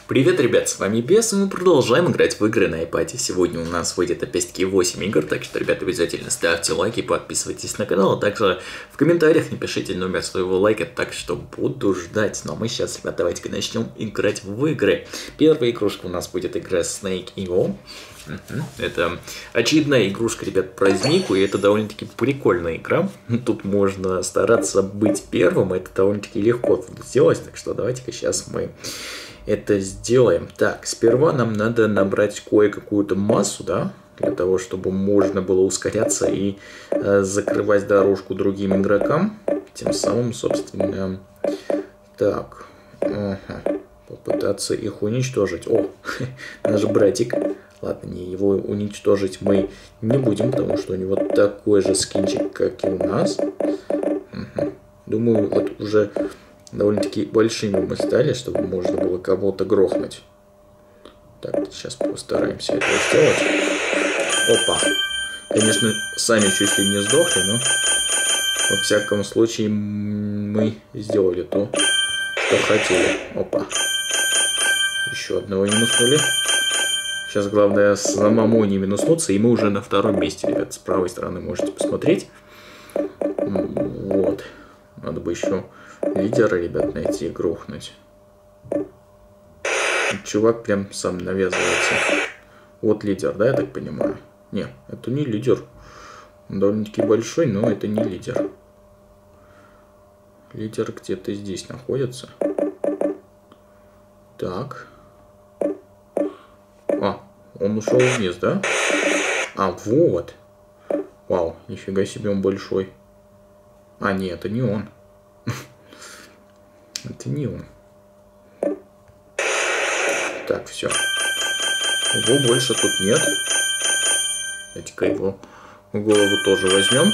Привет, ребят, с вами Бес, и мы продолжаем играть в игры на iPad. Сегодня у нас выйдет опять-таки 8 игр, так что, ребята, обязательно ставьте лайки, подписывайтесь на канал, а также в комментариях напишите номер своего лайка, так что буду ждать. Ну а мы сейчас, ребят, давайте-ка начнем играть в игры. Первая игрушка у нас будет игра Snake.io. Это очередная игрушка, ребят, про змейку, и это довольно-таки прикольная игра. Тут можно стараться быть первым, это довольно-таки легко сделать, так что давайте-ка сейчас мы это сделаем. Так, сперва нам надо набрать кое-какую-то массу, да, для того, чтобы можно было ускоряться и закрывать дорожку другим игрокам. Тем самым, собственно, так, попытаться их уничтожить. О, наш братик. Ладно, не его уничтожить мы не будем, потому что у него такой же скинчик, как и у нас. Думаю, вот уже довольно-таки большими мы стали, чтобы можно было кого-то грохнуть. Так, сейчас постараемся это сделать. Опа. Конечно, сами чуть ли не сдохли, но во всяком случае мы сделали то, что хотели. Опа. Еще одного минуснули. Сейчас главное самому не минуснуться, и мы уже на втором месте, ребят. С правой стороны можете посмотреть. Вот. Надо бы еще лидера, ребят, найти и грохнуть. Чувак прям сам навязывается. Вот лидер, да, я так понимаю? Не, это не лидер. Он довольно-таки большой, но это не лидер. Лидер где-то здесь находится. Так. А, он ушел вниз, да? А, вот. Вау, нифига себе, он большой. А, нет, это не он. Это не он. Так, все. Его больше тут нет. Давайте-ка его в голову тоже возьмем.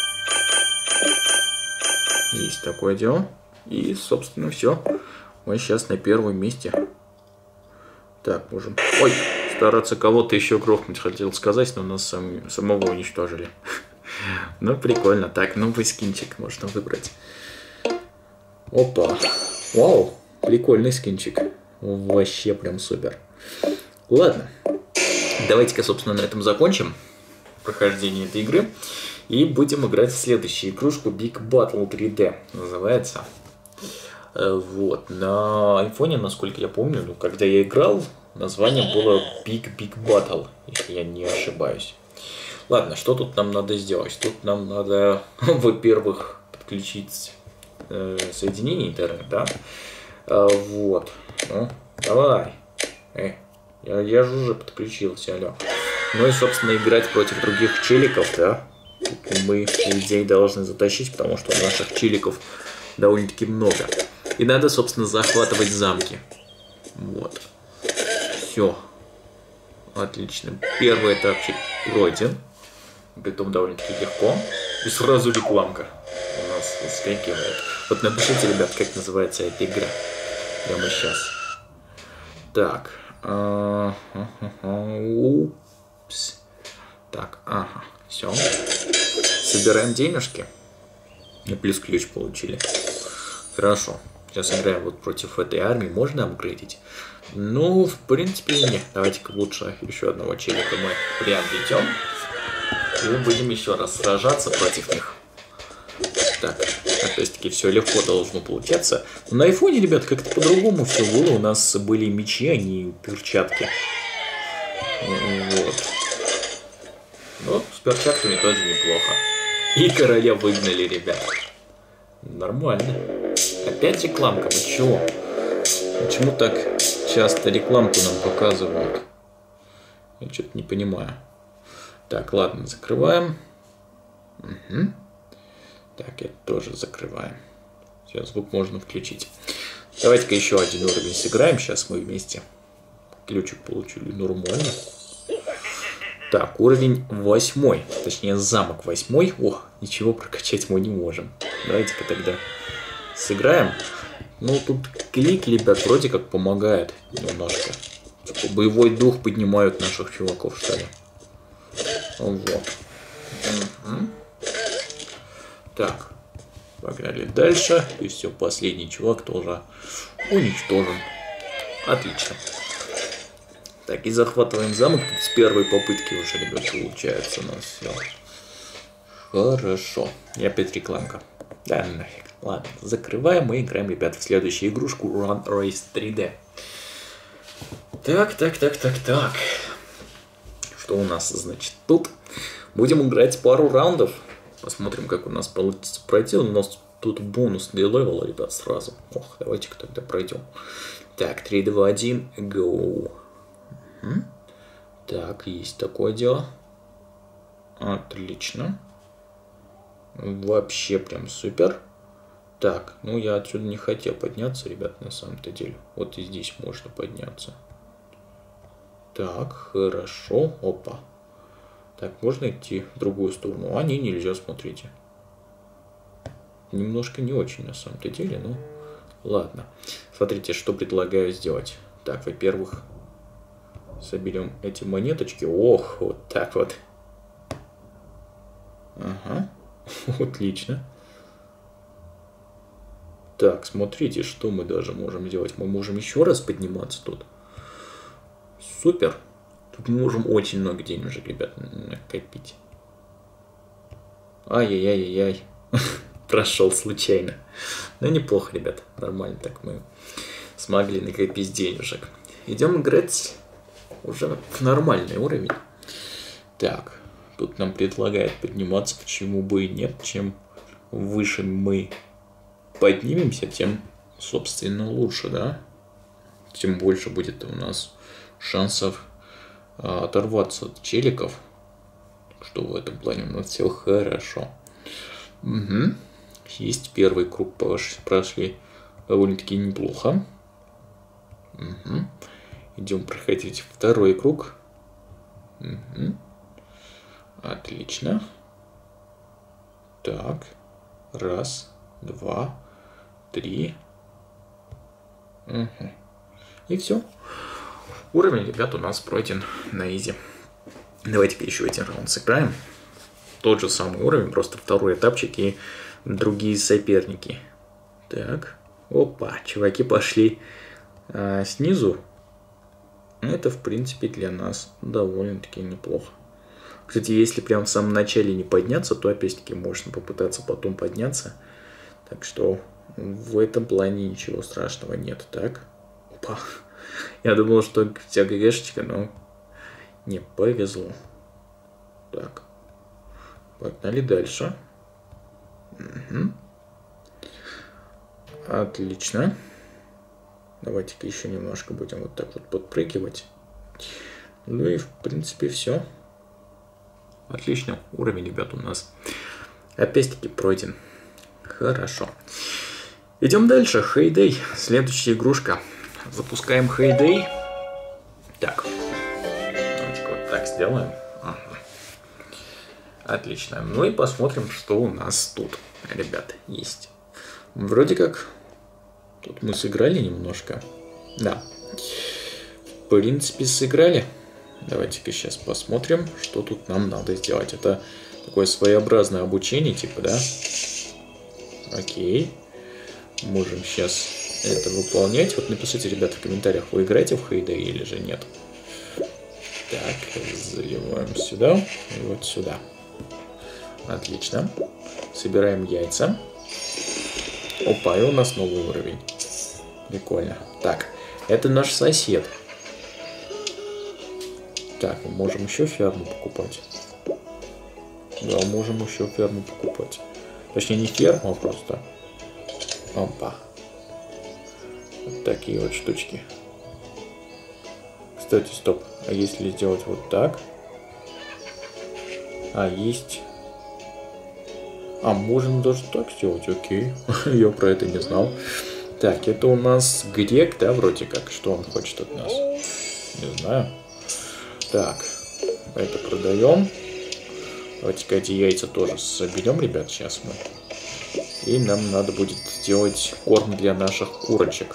Есть такое дело. И, собственно, все. Мы сейчас на первом месте. Так, можем... Ой, стараться кого-то еще грохнуть, хотел сказать, но нас самого уничтожили. Ну, прикольно. Так, новый скинчик можно выбрать. Опа. Вау, прикольный скинчик. Вообще прям супер. Ладно. Давайте-ка, собственно, на этом закончим прохождение этой игры. И будем играть в следующую игрушку Big Battle 3D. Называется. Вот. На айфоне, насколько я помню, ну, когда я играл, название было Big Battle, если я не ошибаюсь. Ладно, что тут нам надо сделать? Тут нам надо, во-первых, подключить соединение интернет, да? Вот. Ну, давай. Я же уже подключился, алло. Ну и, собственно, играть против других челиков, да? Мы, по идее, должны затащить, потому что наших челиков довольно-таки много. И надо, собственно, захватывать замки. Вот. Все. Отлично. Первый этапчик пройден. Притом довольно-таки легко. И сразу рекламка у нас выскакивает. Вот напишите, ребят, как называется эта игра. Прямо сейчас. Так. Упс. Так, ага. Все. Собираем денежки. И плюс ключ получили. Хорошо. Сейчас играем вот против этой армии. Можно апгрейдить? Ну, в принципе, нет. Давайте-ка лучше еще одного челика мы приобретем. И будем еще раз сражаться против них. Так, опять-таки все легко должно получаться. Но на айфоне, ребят, как-то по-другому все было. У нас были мечи, а не перчатки. Вот. Но с перчатками тоже неплохо. И короля выгнали, ребят. Нормально. Опять рекламка, вы чего? Почему так часто рекламку нам показывают? Я что-то не понимаю. Так, ладно, закрываем. Угу. Так, это тоже закрываем. Все, звук можно включить. Давайте-ка еще один уровень сыграем. Сейчас мы вместе. Ключик получили нормально. Так, уровень 8. Точнее, замок 8. О, ничего прокачать мы не можем. Давайте-ка тогда сыграем. Ну, тут клики, ребят, вроде как помогает немножко. Типа, боевой дух поднимают наших чуваков, что ли. Вот. Угу. Так, погнали дальше. И все, последний чувак тоже уничтожен. Отлично. Так, и захватываем замок. Тут с первой попытки уже, ребят, получается у нас все. Хорошо. И опять рекламка. Да, нафиг. Ладно, закрываем и играем, ребят, в следующую игрушку Run Race 3D. Так. Что у нас, значит, тут? Будем играть пару раундов. Посмотрим, как у нас получится пройти. У нас тут бонус для левела, ребят, сразу. Ох, давайте-ка тогда пройдем. Так, 3, 2, 1, go. Так, есть такое дело. Отлично. Вообще прям супер. Так, ну я отсюда не хотел подняться, ребят, на самом-то деле. Вот и здесь можно подняться. Так, хорошо. Опа. Так, можно идти в другую сторону? А, не, нельзя, смотрите. Немножко не очень на самом-то деле, но ладно. Смотрите, что предлагаю сделать. Так, во-первых, соберем эти монеточки. Ох, вот так вот. Ага, отлично. Так, смотрите, что мы даже можем делать. Мы можем еще раз подниматься тут. Супер. Тут мы можем очень много денежек, ребят, накопить. Ай-яй-яй-яй-яй. Прошел случайно. Но неплохо, ребят. Нормально так мы смогли накопить денежек. Идем играть уже в нормальный уровень. Так, тут нам предлагают подниматься, почему бы и нет. Чем выше мы поднимемся, тем, собственно, лучше, да? Тем больше будет у нас шансов оторваться от челиков. Что в этом плане у нас все хорошо. Угу. Есть первый круг, прошли довольно-таки неплохо. Угу. Идем проходить второй круг. Угу. Отлично. Так. Раз, два, три. Угу. И все. Уровень, ребят, у нас пройден на изи. Давайте-ка еще один раунд сыграем. Тот же самый уровень, просто второй этапчик и другие соперники. Так. Опа, чуваки пошли снизу. Это, в принципе, для нас довольно-таки неплохо. Кстати, если прям в самом начале не подняться, то опять-таки можно попытаться потом подняться. Так что в этом плане ничего страшного нет. Так. Опа. Я думал, что вся ГГшечка, но не повезло. Так. Погнали дальше. Угу. Отлично. Давайте-ка еще немножко будем вот так вот подпрыгивать. Ну и в принципе все. Отлично. Уровень, ребят, у нас опять-таки пройден. Хорошо. Идем дальше. Hay Day. Следующая игрушка. Запускаем Hay Day. Так. Давайте вот так сделаем. Ага. Отлично. Ну и посмотрим, что у нас тут, ребят, есть. Вроде как тут мы сыграли немножко. Да. В принципе, сыграли. Давайте-ка сейчас посмотрим, что тут нам надо сделать. Это такое своеобразное обучение, типа, да? Окей. Можем сейчас это выполнять. Вот напишите, ребята, в комментариях, вы играете в Hay Day или же нет. Так, заливаем сюда и вот сюда. Отлично. Собираем яйца. Опа, и у нас новый уровень. Прикольно. Так, это наш сосед. Так, мы можем еще ферму покупать. Да, можем еще ферму покупать. Точнее, не ферму, а просто. Опа. Вот такие вот штучки. Кстати, стоп. А если сделать вот так? А, есть. А, можно даже так сделать, окей. Я про это не знал. Так, это у нас грек, да, вроде как. Что он хочет от нас? Не знаю. Так, это продаем. Давайте-ка эти яйца тоже соберем, ребят, сейчас мы. И нам надо будет сделать корм для наших курочек.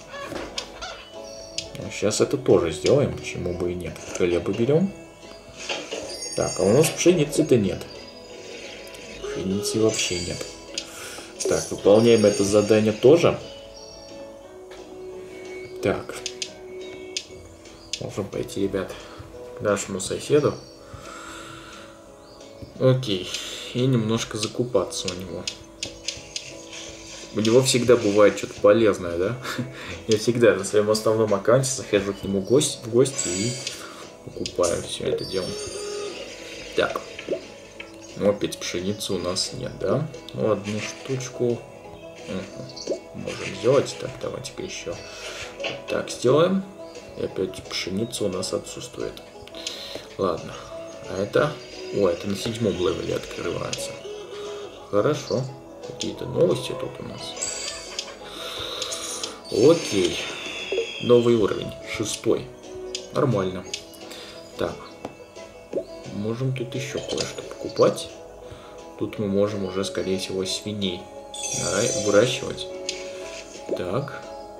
Сейчас это тоже сделаем, почему бы и нет. Хлеба берем. Так, а у нас пшеницы-то нет. Пшеницы вообще нет. Так, выполняем это задание тоже. Так, Можем пойти, ребят, к нашему соседу. Окей. И немножко закупаться у него. У него всегда бывает что-то полезное, да? Я всегда на своем основном аккаунте захожу к нему в гости и покупаю все это дело. Так. Ну, опять пшеницы у нас нет, да? Ну, одну штучку можем сделать. Так, давайте-ка еще вот так сделаем. И опять пшеница у нас отсутствует. Ладно. А это... О, это на 7-м левеле открывается. Хорошо. Какие-то новости тут у нас. Окей. Новый уровень. 6-й. Нормально. Так. Можем тут еще кое-что покупать. Тут мы можем уже, скорее всего, свиней выращивать. Так.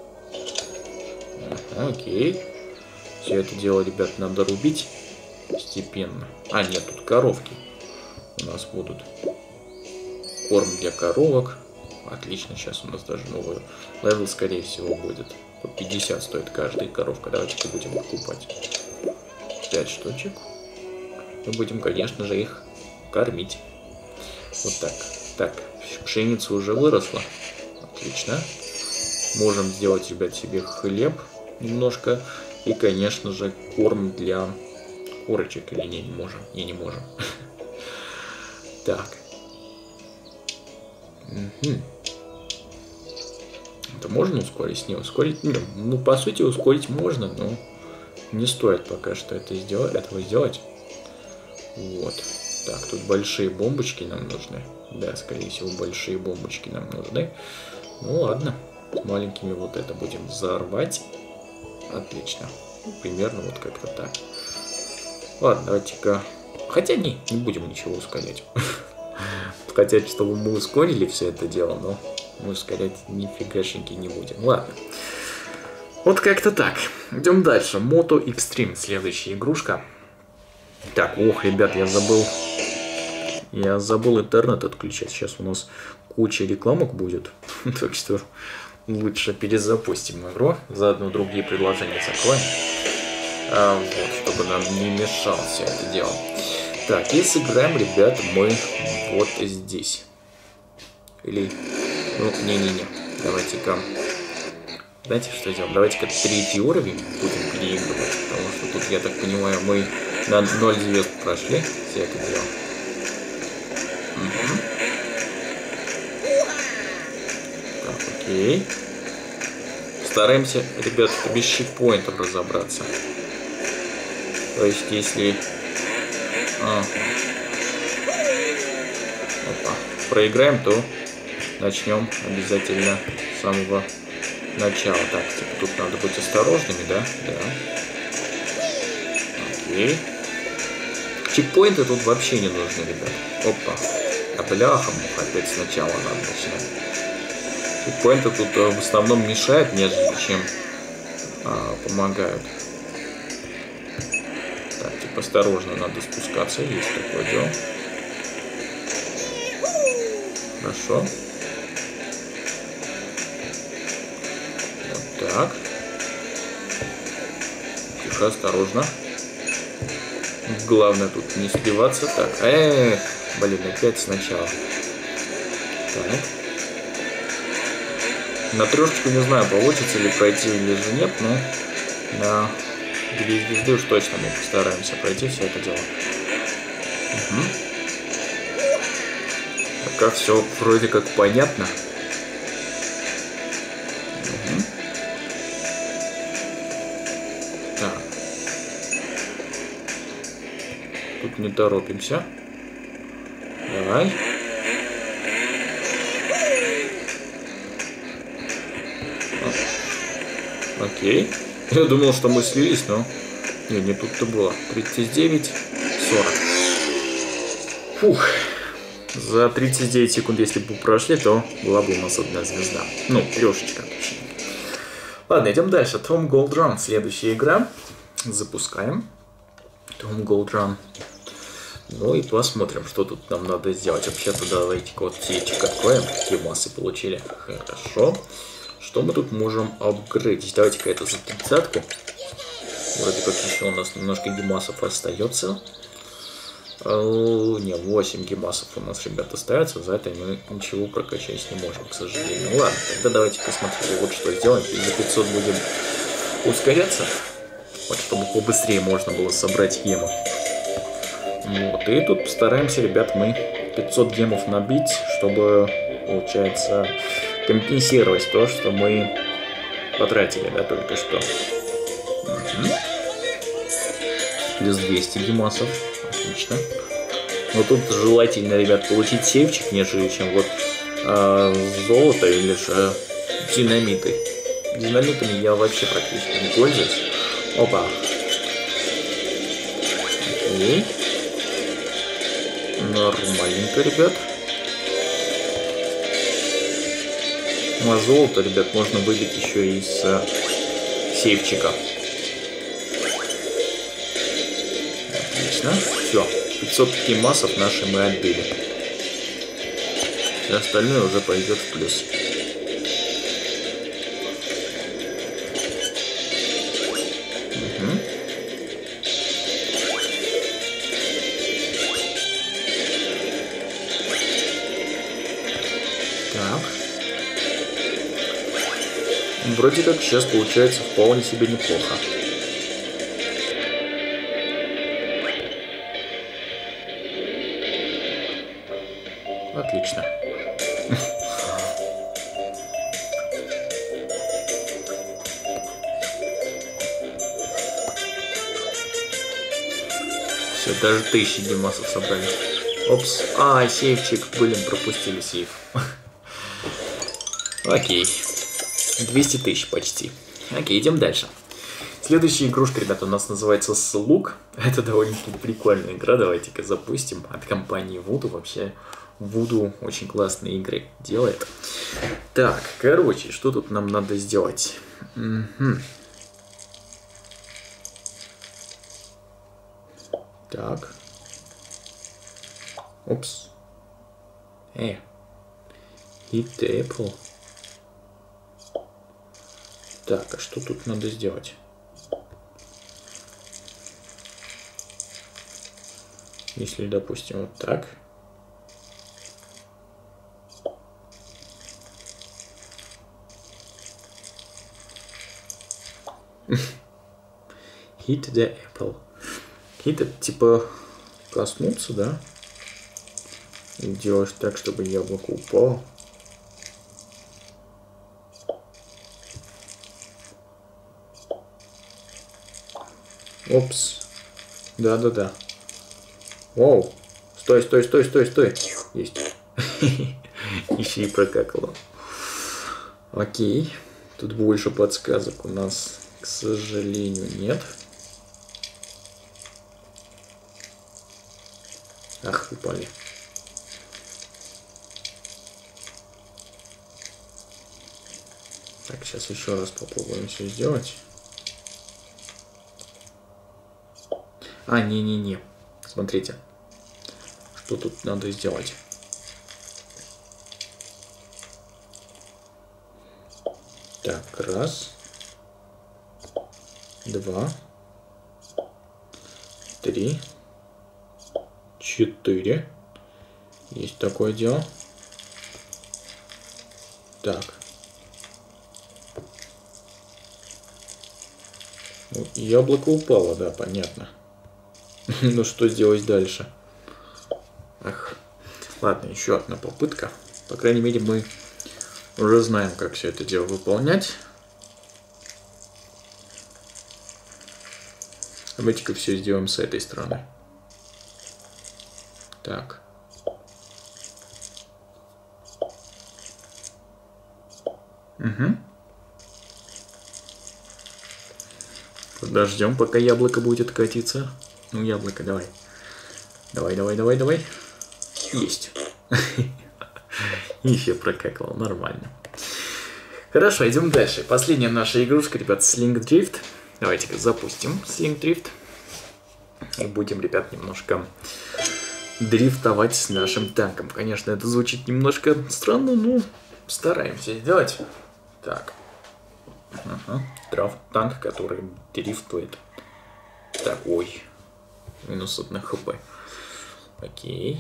Ага, окей. Все это дело, ребят, надо рубить постепенно. А, нет, тут коровки у нас будут. Корм для коровок. Отлично, сейчас у нас даже новый левел, скорее всего, будет. По 50 стоит каждая коровка. Давайте-ка будем покупать 5 штучек. Мы будем, конечно же, их кормить. Вот так. Так, пшеница уже выросла. Отлично. Можем сделать, ребят, себе хлеб немножко. И, конечно же, корм для курочек. Или не можем? Не можем. Так. Это можно ускорить? Не ускорить? Ну, по сути, ускорить можно, но не стоит пока что этого сделать. Вот. Так, тут большие бомбочки нам нужны. Да, скорее всего, большие бомбочки нам нужны. Ну, ладно. С маленькими вот это будем взорвать. Отлично. Примерно вот как-то так. Ладно, давайте-ка... Хотя не будем ничего ускорять. Хотят, чтобы мы ускорили все это дело, но мы ускорять нифигашеньки не будем. Ладно. Вот как-то так. Идем дальше. Moto Extreme. Следующая игрушка. Так, ох, ребят, я забыл интернет отключать. Сейчас у нас куча рекламок будет. Так что лучше перезапустим игру. Заодно другие предложения закроем. Вот, чтобы нам не мешало все это дело. Так, и сыграем, ребят, мы вот здесь. Или... Ну, не-не-не. Давайте-ка... Знаете, что сделаем? Давайте-ка 3-й уровень будем переигрывать. Потому что тут, я так понимаю, мы на 0 звезд прошли все это дело. Угу. Так, окей. Стараемся, ребят, без чекпоинтов разобраться. То есть, если... Опа. Проиграем, то начнем обязательно с самого начала. Так, типа, тут надо быть осторожными, да? Да. Окей. Чекпоинты тут вообще не нужны, ребят. Опа. А бляха, опять сначала надо начинать. Чекпоинты тут в основном мешают, нежели чем помогают. Так, типа, осторожно надо спускаться. Есть такое дело. Хорошо. Вот так. Тихо, осторожно. Главное тут не сбиваться. Так, блин, опять сначала. Так. На трешечку не знаю, получится ли пройти или же нет, но на 2 звезды уж точно мы постараемся пройти все это дело. Угу. Пока все вроде как понятно. Угу. Так. Тут не торопимся. Давай. Окей. Я думал, что мы слились, но... Не тут-то было. 39, 40. Фух. За 39 секунд, если бы прошли, то была бы у нас 1 звезда. Ну, трешечка, точнее. Ладно, идем дальше. Tom Gold Run. Следующая игра. Запускаем. Tom Gold Run. Ну и посмотрим, что тут нам надо сделать. Вообще-то давайте-ка вот птичек откроем. Какие массы получили. Хорошо. Что мы тут можем апгрейдить? Давайте-ка это за 30-ку. Вроде как еще у нас немножко гемасов остается. Не, 8 гемасов у нас, ребята, остается. За это мы ничего прокачать не можем, к сожалению. Ну ладно, тогда давайте посмотрим, вот что сделаем. За 500 будем ускоряться. Вот, чтобы побыстрее можно было собрать гемы. Вот, и тут постараемся, ребят, мы 500 гемов набить, чтобы, получается, компенсировать то, что мы потратили, да, только что. Угу. Плюс 200 гемасов. Отлично. Но тут желательно, ребят, получить сейфчик, нежели чем вот золото или же динамиты. Динамитами я вообще практически не пользуюсь. Опа. Окей. Нормальненько, ребят. Ну а золото, ребят, можно выбить еще из сейфчика. Отлично. Все. 500 гемасов наши мы отбили. Все остальное уже пойдет в плюс. Угу. Так. Вроде как сейчас получается вполне себе неплохо. Отлично. Все, даже 1000 гемасов собрали. Опс. А, сейфчик. Блин, пропустили сейф. Окей. 200 тысяч почти. Окей, идем дальше. Следующая игрушка, ребята, у нас называется Слуг. Это довольно-таки прикольная игра. Давайте-ка запустим. От компании Voodoo. Вообще, Voodoo очень классные игры делает. Так, короче, что тут нам надо сделать? Угу. Так. Упс. Hit the apple. Так, а что тут надо сделать? Если, допустим, вот так. Hit the apple. Hit это типа коснуться, да? И делаешь так, чтобы яблоко упало. Опс. Да-да-да. Воу. Стой, стой, стой, стой, стой. Есть. Еще и прокакало. Окей. Тут больше подсказок у нас, к сожалению, нет. Ах, упали. Так, сейчас еще раз попробуем все сделать. А, не-не-не. Смотрите. Что тут надо сделать? Так, раз. 2. 3. 4. Есть такое дело. Так. Ну, яблоко упало, да, понятно. Ну что сделать дальше? Ах. Ладно, еще одна попытка. По крайней мере, мы уже знаем, как все это дело выполнять. Давайте-ка все сделаем с этой стороны. Так. Угу. Подождем, пока яблоко будет катиться. Ну, яблоко, давай. Давай, давай, давай, давай. Есть. Еще прокакало, нормально. Хорошо, идем дальше. Последняя наша игрушка, ребят, Sling Drift. Давайте-ка запустим Sling Drift. И будем, ребят, немножко дрифтовать с нашим танком. Конечно, это звучит немножко странно, но стараемся сделать. Так. Танк, который дрифтует. Так, ой. Минус 1 хп. Окей.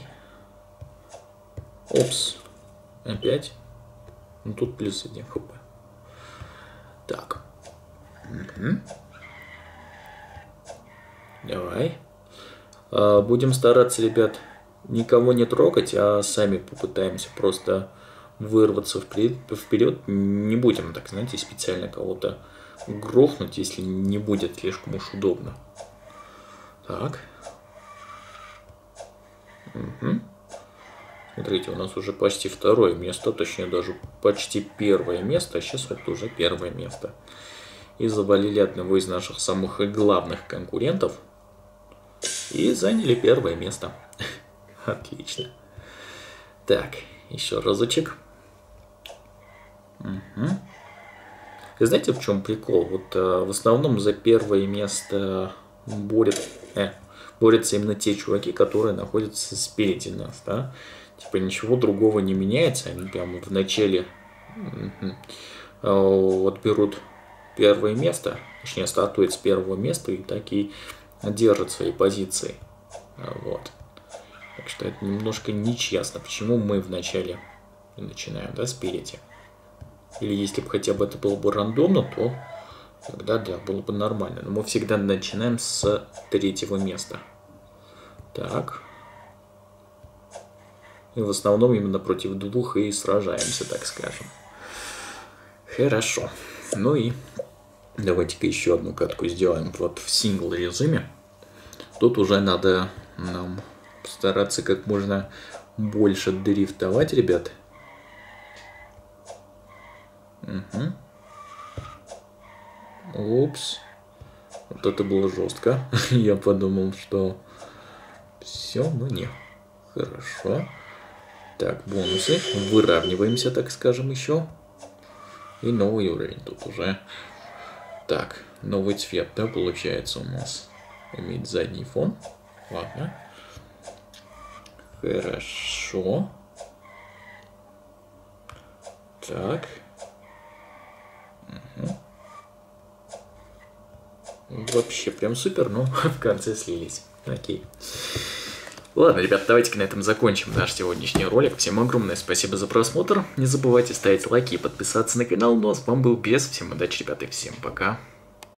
Опс. Опять. Ну тут плюс 1 хп. Так. Угу. Давай. Будем стараться, ребят, никого не трогать, а сами попытаемся просто вырваться вперед. Не будем, так знаете, специально кого-то грохнуть, если не будет слишком уж удобно. Так. Угу. Смотрите, у нас уже почти второе место, точнее даже почти первое место, а сейчас вот уже первое место. И завалили одного из наших самых главных конкурентов. И заняли первое место. Отлично. Так, еще разочек. Угу. И знаете, в чем прикол? Вот в основном за первое место борются именно те чуваки, которые находятся спереди нас, да? Типа ничего другого не меняется, они прямо в начале вот берут первое место, точнее стартуют с первого места и так и держат свои позиции. Вот. Так что это немножко нечестно, почему мы вначале начинаем, да, спереди. Или если бы хотя бы это было бы рандомно, то тогда да, было бы нормально. Но мы всегда начинаем с третьего места. Так. И в основном именно против двух и сражаемся, так скажем. Хорошо. Ну и давайте-ка еще одну катку сделаем вот в сингл режиме. Тут уже надо нам постараться как можно больше дрифтовать, ребят. Угу. Упс. Вот это было жестко. Я подумал, что все, но нет. Хорошо. Так, бонусы. Выравниваемся, так скажем, еще. И новый уровень тут уже. Так, новый цвет, да, получается у нас. Иметь задний фон. Ладно. Хорошо. Так. Угу. Вообще прям супер, но в конце слились. Окей. Ладно, ребят, давайте-ка на этом закончим наш сегодняшний ролик. Всем огромное спасибо за просмотр. Не забывайте ставить лайки и подписаться на канал. Ну а с вами был Бес. Всем удачи, ребята, и всем пока.